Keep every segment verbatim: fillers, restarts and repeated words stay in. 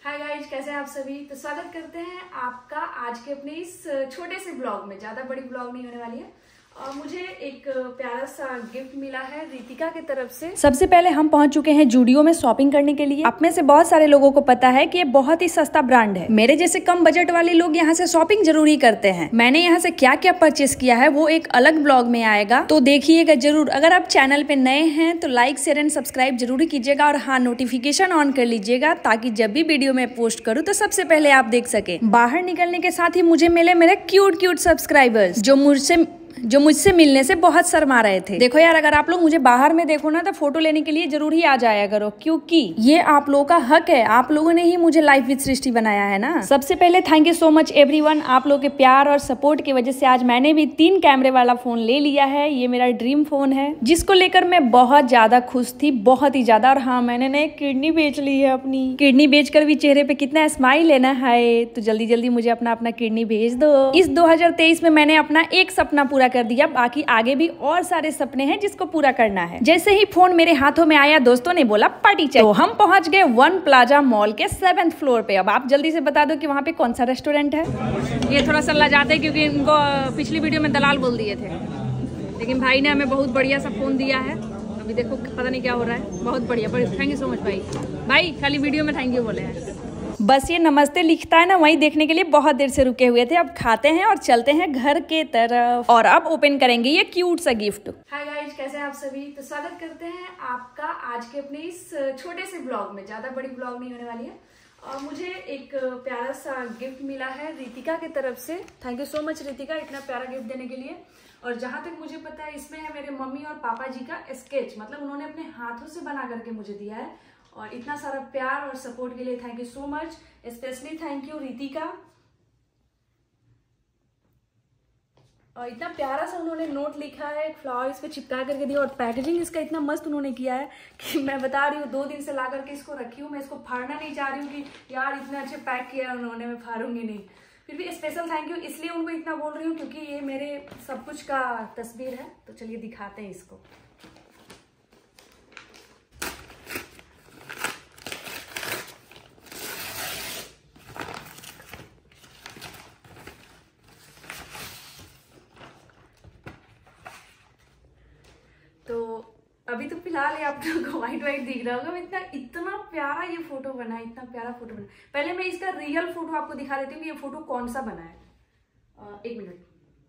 Hi guys, कैसे हैं आप सभी। तो स्वागत करते हैं आपका आज के अपने इस छोटे से ब्लॉग में। ज्यादा बड़ी ब्लॉग नहीं होने वाली है। और मुझे एक प्यारा सा गिफ्ट मिला है रितिका की तरफ से। सबसे पहले हम पहुंच चुके हैं जूडियो में शॉपिंग करने के लिए। आप में से बहुत सारे लोगों को पता है कि ये बहुत ही सस्ता ब्रांड है। मेरे जैसे कम बजट वाले लोग यहाँ से शॉपिंग जरूरी करते हैं। मैंने यहाँ से क्या क्या परचेस किया है वो एक अलग ब्लॉग में आएगा, तो देखिएगा जरूर। अगर आप चैनल पे नए हैं तो लाइक शेयर एंड सब्सक्राइब जरूर कीजिएगा और हाँ, नोटिफिकेशन ऑन कर लीजिएगा ताकि जब भी वीडियो में पोस्ट करूँ तो सबसे पहले आप देख सके। बाहर निकलने के साथ ही मुझे मिले मेरे क्यूट क्यूट सब्सक्राइबर्स जो मुझसे जो मुझसे मिलने से बहुत शर्मा रहे थे। देखो यार, अगर आप लोग मुझे बाहर में देखो ना तो फोटो लेने के लिए जरूर ही आ जाया करो, क्योंकि ये आप लोगों का हक है। आप लोगों ने ही मुझे लाइफ विद सृष्टि बनाया है ना। सबसे पहले thank you so much everyone. आप लोगों के प्यार और सपोर्ट की वजह से आज मैंने भी तीन कैमरे वाला फोन ले लिया है। ये मेरा ड्रीम फोन है जिसको लेकर मैं बहुत ज्यादा खुश थी, बहुत ही ज्यादा। और हाँ, मैंने ना एक किडनी बेच ली है। अपनी किडनी बेचकर भी चेहरे पे कितना स्माइल है ना। हाय, तो जल्दी जल्दी मुझे अपना अपना किडनी भेज दो। इस दो हजार तेईस में मैंने अपना एक सपना पूरा कर दिया, बाकी आगे भी और सारे सपने हैं जिसको पूरा करना है। जैसे ही फोन मेरे हाथों में आया, दोस्तों ने बोला पार्टी चाहिए, तो हम पहुंच गए वन प्लाजा मॉल के सेवेंथ फ्लोर पे। अब आप जल्दी से बता दो कि वहाँ पे कौन सा रेस्टोरेंट है। ये थोड़ा सा लजाते हैं क्योंकि इनको पिछली वीडियो में दलाल बोल दिए थे, लेकिन भाई ने हमें बहुत बढ़िया सा फोन दिया है। अभी देखो पता नहीं क्या हो रहा है। बहुत बढ़िया, थैंक यू सो मच भाई। भाई खाली वीडियो में थैंक यू बोले हैं। बस ये नमस्ते लिखता है ना, वही देखने के लिए बहुत देर से रुके हुए थे। अब खाते हैं और चलते हैं घर के तरफ, और अब ओपन करेंगे ये क्यूट सा गिफ्ट। हाय गाइज, कैसे हैं आप सभी। तो स्वागत करते हैं आपका आज के अपने इस छोटे से ब्लॉग में। ज्यादा बड़ी ब्लॉग नहीं होने वाली है। और मुझे एक प्यारा सा गिफ्ट मिला है रितिका की तरफ से। Thank you so much Ritika, इतना प्यारा गिफ्ट देने के लिए। और जहां तक मुझे पता है इसमें है मेरे मम्मी और पापा जी का स्केच, मतलब उन्होंने अपने हाथों से बना करके मुझे दिया है। और इतना सारा प्यार और सपोर्ट के लिए thank you so much. Specially thank you Ritika. और इतना प्यारा सा उन्होंने नोट लिखा है, एक फ्लावर इस पे चिपका करके दिया। और पैकेजिंग इसका इतना मस्त उन्होंने किया है कि मैं बता रही हूँ, दो दिन से ला करके इसको रखी हूँ। मैं इसको फाड़ना नहीं चाह रही हूँ कि यार इतने अच्छे पैक किया है उन्होंने, मैं फाड़ूंगी नहीं। फिर भी स्पेशल थैंक यू इसलिए उनको इतना बोल रही हूँ क्योंकि ये मेरे सब कुछ का तस्वीर है। तो चलिए दिखाते हैं इसको। तो अभी तो फिलहाल ये आप लोगों को व्हाइट व्हाइट दिख रहा होगा। इतना इतना प्यारा ये फोटो बना है, इतना प्यारा फोटो बना। पहले मैं इसका रियल फोटो आपको दिखा देती हूँ कि ये फोटो कौन सा बना है। आ, एक मिनट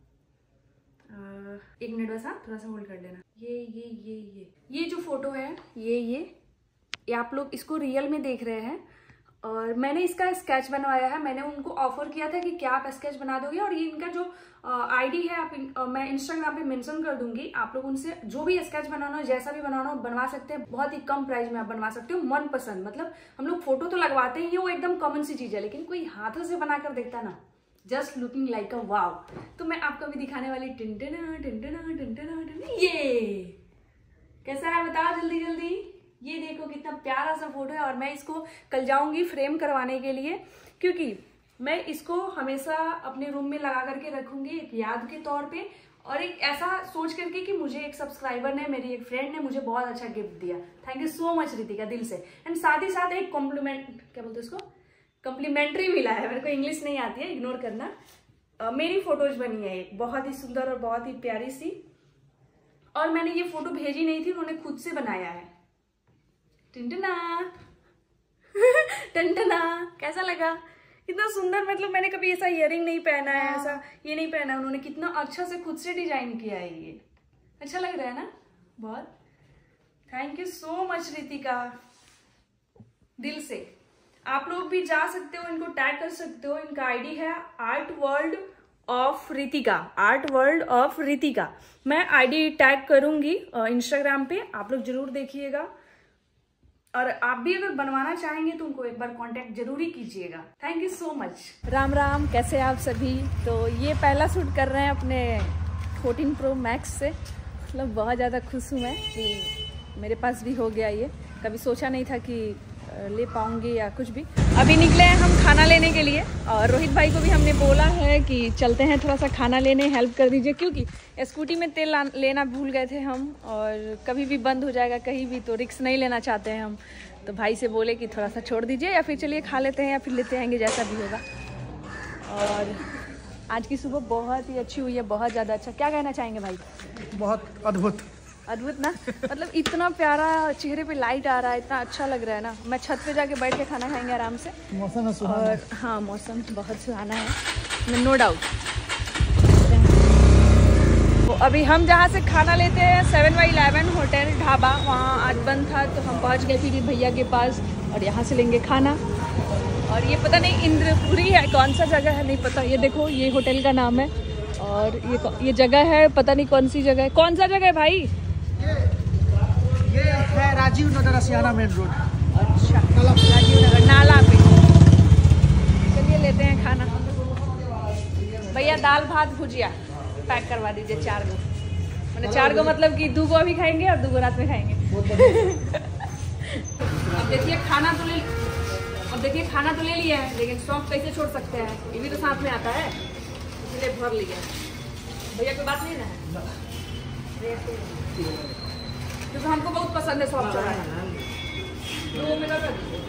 एक मिनट बस, हाँ थोड़ा सा होल्ड कर लेना। ये ये ये ये ये जो फोटो है, ये ये ये आप लोग इसको रियल में देख रहे हैं। और मैंने इसका स्केच बनवाया है। मैंने उनको ऑफर किया था कि क्या आप स्केच बना दोगे। और ये इनका जो आईडी है आप इन, आ, मैं इंस्टाग्राम पे मेंशन कर दूंगी। आप लोग उनसे जो भी स्केच बनाना हो, जैसा भी बनाना हो बनवा सकते हैं। बहुत ही कम प्राइस में आप बनवा सकते हो, मन पसंद। मतलब हम लोग फोटो तो लगवाते हैं, ये वो एकदम कॉमन सी चीज है, लेकिन कोई हाथों से बनाकर देखता ना, just looking like a wow. तो मैं आपको भी दिखाने वाली टिंटना टिंटना टिंटना टिंटना। ये कैसा है बताओ जल्दी जल्दी। ये देखो कितना प्यारा सा फोटो है। और मैं इसको कल जाऊंगी फ्रेम करवाने के लिए, क्योंकि मैं इसको हमेशा अपने रूम में लगा करके रखूंगी एक याद के तौर पे। और एक ऐसा सोच करके कि मुझे एक सब्सक्राइबर ने, मेरी एक फ्रेंड ने मुझे बहुत अच्छा गिफ्ट दिया। Thank you so much Ritika, दिल से। एंड साथ ही साथ एक कॉम्प्लीमेंट, क्या बोलते हैं उसको, कॉम्प्लीमेंट्री मिला है। मेरे को इंग्लिश नहीं आती है, इग्नोर करना। uh, मेरी फोटोज बनी है एक बहुत ही सुंदर और बहुत ही प्यारी सी। और मैंने ये फोटो भेजी नहीं थी, उन्होंने खुद से बनाया है। टंटना टंटना, कैसा लगा? कितना सुंदर। मतलब मैंने कभी ऐसा इयरिंग नहीं पहना है, ऐसा ये नहीं पहना। उन्होंने कितना अच्छा से खुद से डिजाइन किया है। ये अच्छा लग रहा है ना बहुत। Thank you so much Ritika, दिल से। आप लोग भी जा सकते हो, इनको टैग कर सकते हो। इनका आईडी है art world of Ritika, art world of Ritika. मैं आईडी टैग करूंगी इंस्टाग्राम पे, आप लोग जरूर देखिएगा। और आप भी अगर बनवाना चाहेंगे तो उनको एक बार कांटेक्ट जरूरी कीजिएगा। Thank you so much. Ram Ram, कैसे आप सभी। तो ये पहला शूट कर रहे हैं अपने फोर्टीन प्रो मैक्स से। मतलब बहुत ज़्यादा खुश हूँ मैं कि मेरे पास भी हो गया ये। कभी सोचा नहीं था कि ले पाऊंगी या कुछ भी। अभी निकले हैं हम खाना लेने के लिए, और रोहित भाई को भी हमने बोला है कि चलते हैं थोड़ा सा खाना लेने, हेल्प कर दीजिए, क्योंकि स्कूटी में तेल लेना भूल गए थे हम। और कभी भी बंद हो जाएगा कहीं भी, तो रिस्क नहीं लेना चाहते हैं हम। तो भाई से बोले कि थोड़ा सा छोड़ दीजिए या फिर चलिए खा लेते हैं या फिर लेते आएंगे, जैसा भी होगा। और आज की सुबह बहुत ही अच्छी हुई है, बहुत ज़्यादा अच्छा। क्या कहना चाहेंगे भाई? बहुत अद्भुत अद्भुत ना, मतलब इतना प्यारा चेहरे पे लाइट आ रहा है, इतना अच्छा लग रहा है ना। मैं छत पे जाके बैठ के खाना खाएंगे आराम से। मौसम है सुहाना। और हाँ, मौसम बहुत सुहाना है, नो डाउट। तो अभी हम जहाँ से खाना लेते हैं seven by eleven hotel dhaba, वहाँ आज बंद था तो हम पहुँच गए फिर भैया के पास और यहाँ से लेंगे खाना। और ये पता नहीं इंद्रपुरी है, कौन सा जगह है नहीं पता। ये देखो, ये होटल का नाम है और ये ये जगह है, पता नहीं कौन सी जगह है। कौन सा जगह है भाई? ये, ये है राजीव नगर असियाना मेन रोड। अच्छा, राजीव नगर नाला पे। चलिए लेते हैं खाना। भैया दाल भात भुजिया पैक करवा दीजिए चार गो। मैंने चार गो मतलब कि दो गो अभी खाएंगे और दो गो रात में खाएंगे। अब देखिए खाना तो ले अब देखिए खाना तो ले लिया है, लेकिन सौंफ कैसे छोड़ सकते हैं, ये भी तो साथ में आता है, इसलिए भर लिया। भैया कोई बात नहीं ना है, क्योंकि हमको बहुत पसंद है सौंफ चढ़ाना। तो मेरा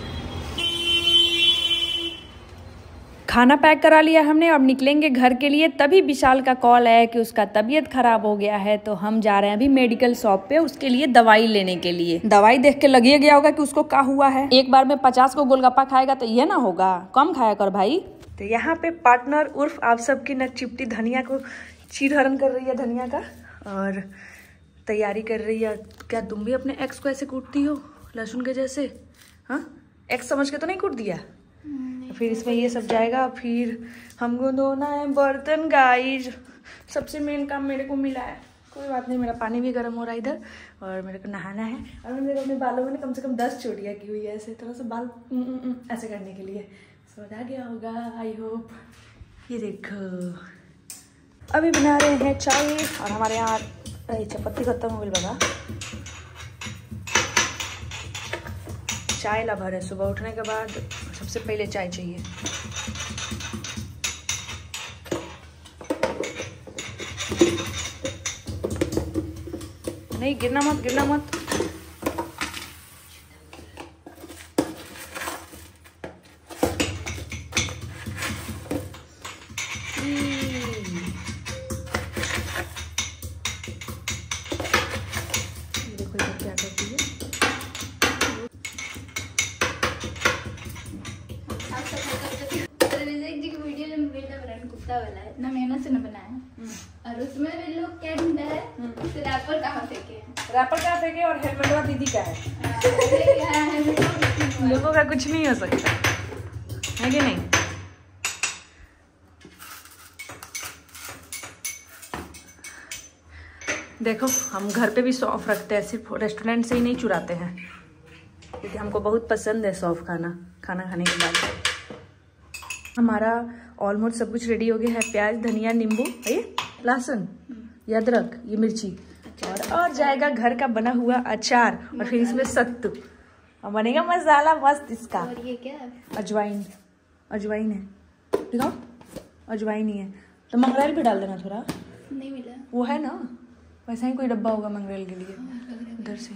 खाना पैक करा लिया हमने, अब निकलेंगे घर के लिए। तभी विशाल का कॉल आया कि उसका तबीयत खराब हो गया है, तो हम जा रहे हैं अभी मेडिकल शॉप पे उसके लिए दवाई लेने के लिए। दवाई देख के लग गया होगा कि उसको क्या हुआ है। एक बार में पचास को गोलगप्पा खाएगा तो ये ना होगा, कम खाया कर भाई। तो यहाँ पे पार्टनर उर्फ आप सबकी नक चिपटी धनिया को चीरहरण कर रही है धनिया का, और तैयारी कर रही है। क्या तुम भी अपने एक्स को ऐसे कूटती हो लहसुन के जैसे? हाँ, एक्स समझ के तो नहीं कूट दिया? फिर इसमें ये सब जाएगा, फिर हमको धोना है बर्तन गाइज। सबसे मेन काम मेरे को मिला है। कोई बात नहीं, मेरा पानी भी गर्म हो रहा है इधर, और मेरे को नहाना है। और मेरे अपने बालों में कम से कम दस चोटियाँ की हुई है, ऐसे थोड़ा सा बाल उम, उम, उम, ऐसे करने के लिए। समझ आ गया होगा आई होप। ये देखो अभी बना रहे हैं चाय, और हमारे यहाँ चपाती खत्म हो गई बाबा। चाय लवर है, सुबह उठने के बाद सबसे पहले चाय चाहिए। नहीं गिरना मत, गिरना मत। देखो ये क्या करती है। वाला है ना, मेहनत से न बनाया, और उसमें भी लोग क्या ढूंढा है, तो रैपर कहाँ फेंके हैं, रैपर कहाँ फेंके, और हेलमेट वाला दीदी का है। लोगों का कुछ नहीं हो सकता है कि नहीं? देखो हम घर पे भी सौंफ रखते हैं, सिर्फ रेस्टोरेंट से ही नहीं चुराते हैं, क्योंकि हमको बहुत पसंद है सौंफ खाना। खाना खाने के बाद हमारा ऑलमोस्ट सब कुछ रेडी हो गया है। प्याज, धनिया, नींबू, ये लहसुन, ये अदरक, ये मिर्ची, और और जाएगा घर का बना हुआ अचार, और फिर इसमें सत्तू, और बनेगा मसाला मस्त इसका। और ये क्या है? अजवाइन। अजवाइन है, दिखाओ, अजवाइन ही है। तो मंगरेल भी डाल देना थोड़ा। नहीं मिला वो है ना, वैसा ही कोई डब्बा होगा मंगरेल के लिए, उधर से।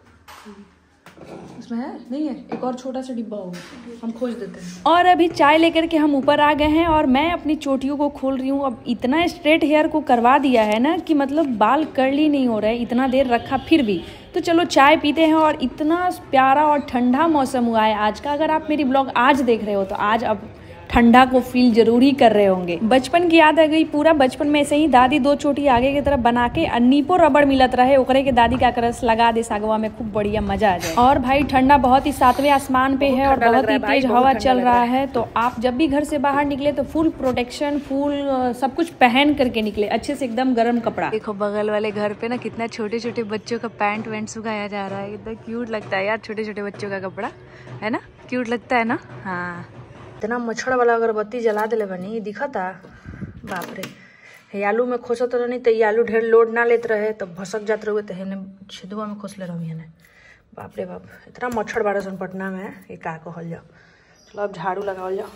उसमें है नहीं है, एक और छोटा सा डिब्बा होगा, हम खोज देते हैं। और अभी चाय लेकर के हम ऊपर आ गए हैं, और मैं अपनी चोटियों को खोल रही हूँ। अब इतना स्ट्रेट हेयर को करवा दिया है ना कि मतलब बाल कर्ली नहीं हो रहे, इतना देर रखा फिर भी। तो चलो चाय पीते हैं। और इतना प्यारा और ठंडा मौसम हुआ है आज का। अगर आप मेरी ब्लॉग आज देख रहे हो तो आज अब ठंडा को फील जरूर ही कर रहे होंगे। बचपन की याद आ गई। पूरा बचपन में ऐसे ही दादी दो चोटी आगे की तरफ बना के नीपो रबड़ मिलत रहे, ओकरे के दादी का करस लगा दे सागवा में, खूब बढ़िया मजा आ जाए। और भाई ठंडा बहुत ही सातवें आसमान पे है, और बहुत ही तेज हवा चल रहा है। तो आप जब भी घर से बाहर निकले तो फुल प्रोटेक्शन, फुल सब कुछ पहन करके निकले, अच्छे से एकदम गर्म कपड़ा। देखो बगल वाले घर पे ना कितना छोटे छोटे बच्चों का पैंट वैंट सुखाया जा रहा है, कितना क्यूट लगता है यार। छोटे छोटे बच्चों का कपड़ा है ना, क्यूट लगता है ना। हाँ, इतना मच्छर वाला अगरबत्ती जला दिले बनी, दिखा था बाप रे। आलू में खोसत तो नहीं, तो ये आलू ढेर लोड ना लेते रहे तो भसक जाते रहे, तो हमने छिदुआ में खोस ले रही है। बाप रे बाप, इतना मच्छर बारह सन पटना में, ये का कहल जाओ। चलो अब झाड़ू लगाओ जाओ।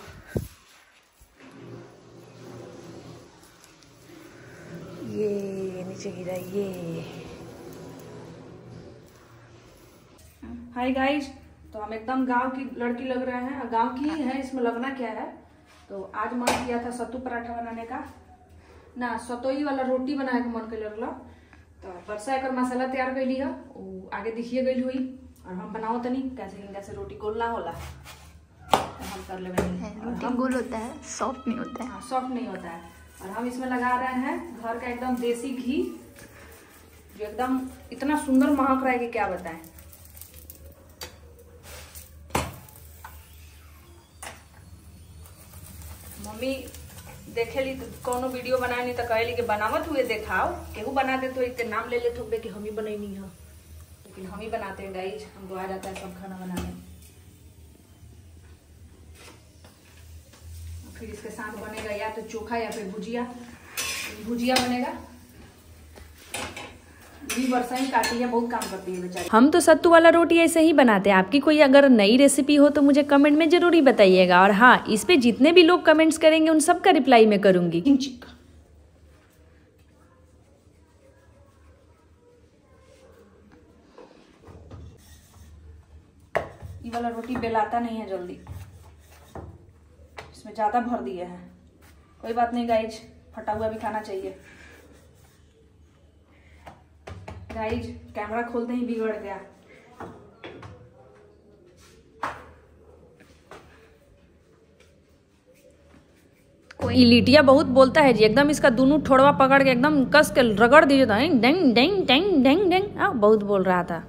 ये नीचे गिरा ये। हाय गाइस, तो हम एकदम गांव की लड़की लग रहे हैं, गांव की ही है, इसमें लगना क्या है। तो आज मन किया था सत्तू पराठा बनाने का ना, सतोई वाला रोटी बनाए के मन के लगल। तो बरसा एक मसाला तैयार कैली है, वो आगे दिखिए गई हुई। और हम बनाओ तनी कैसे कैसे रोटी गोल ना होला, तो हम कर ले। रोटी गोल होता है, सॉफ्ट नहीं होता है। हाँ, सॉफ्ट नहीं होता है। और हम इसमें लगा रहे हैं घर का एकदम देसी घी, जो एकदम इतना सुंदर महक रहा है कि क्या बताएं। मम्मी देखे ली तो कोनो वीडियो बनाए नहीं तो कहली कि बनावत हुए देखाओ, केहू बना दे तो इतने नाम ले लेते हो कि हम ही बनैनी है, लेकिन हम ही बनाते हैं गाइज, हमको आ जाता है सब खाना बनाने। फिर इसके साथ बनेगा या तो चोखा या फिर भुजिया, भुजिया बनेगा। वर्षा ही काटी है, बहुत काम करती है बेचारी। हम तो सत्तू वाला रोटी ऐसे ही बनाते हैं। आपकी कोई अगर नई रेसिपी हो तो मुझे कमेंट में जरूर ही बताइएगा। और हाँ, इस पे जितने भी लोग कमेंट्स करेंगे उन सब का रिप्लाई मैं करूंगी। ये वाला रोटी बेलाता नहीं है जल्दी, इसमें ज्यादा भर दिए हैं। कोई बात नहीं गाइज, फटा हुआ भी खाना चाहिए। गाइज कैमरा खोलते ही बिगड़ गया। कोई लिटिया बहुत बोलता है जी, एकदम इसका दोनों ठोड़वा पकड़ के एकदम कस के रगड़ दीजिए। डेंग डेंग डेंग डेंग डेंग डेंग, हाँ बहुत बोल रहा था।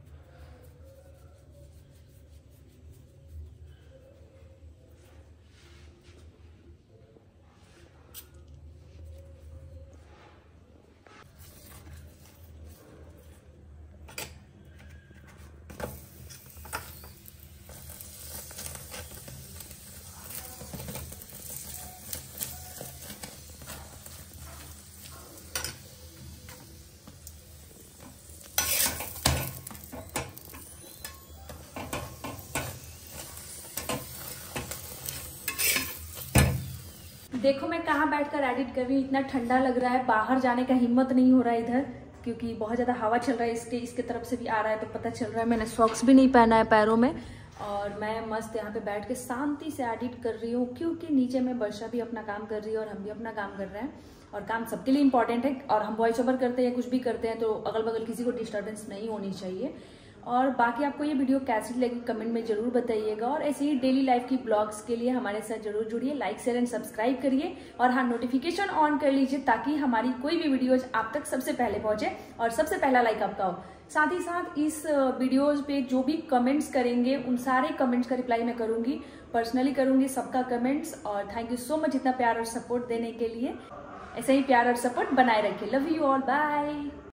देखो मैं कहाँ बैठकर एडिट कर रही हूँ, इतना ठंडा लग रहा है, बाहर जाने का हिम्मत नहीं हो रहा है इधर, क्योंकि बहुत ज़्यादा हवा चल रहा है। इसके इसके तरफ से भी आ रहा है तो पता चल रहा है। मैंने सॉक्स भी नहीं पहना है पैरों में, और मैं मस्त यहाँ पे बैठ के शांति से एडिट कर रही हूँ, क्योंकि नीचे में वर्षा भी अपना काम कर रही है और हम भी अपना काम कर रहे हैं। और काम सबके लिए इंपॉर्टेंट है, और हम वॉइस ओवर करते हैं या कुछ भी करते हैं तो अगल बगल किसी को डिस्टर्बेंस नहीं होनी चाहिए। और बाकी आपको ये वीडियो कैसी लगी कमेंट में जरूर बताइएगा। और ऐसे ही डेली लाइफ की ब्लॉग्स के लिए हमारे साथ जरूर जुड़िए, लाइक शेयर एंड सब्सक्राइब करिए। और हाँ, नोटिफिकेशन ऑन कर लीजिए ताकि हमारी कोई भी वीडियोज आप तक सबसे पहले पहुंचे और सबसे पहला लाइक आपका हो। साथ ही साथ इस वीडियोज पे जो भी कमेंट्स करेंगे उन सारे कमेंट्स का रिप्लाई मैं करूंगी, पर्सनली करूंगी सबका कमेंट्स। और थैंक यू सो मच इतना प्यार और सपोर्ट देने के लिए। ऐसे ही प्यार और सपोर्ट बनाए रखिए। Love you all, bye.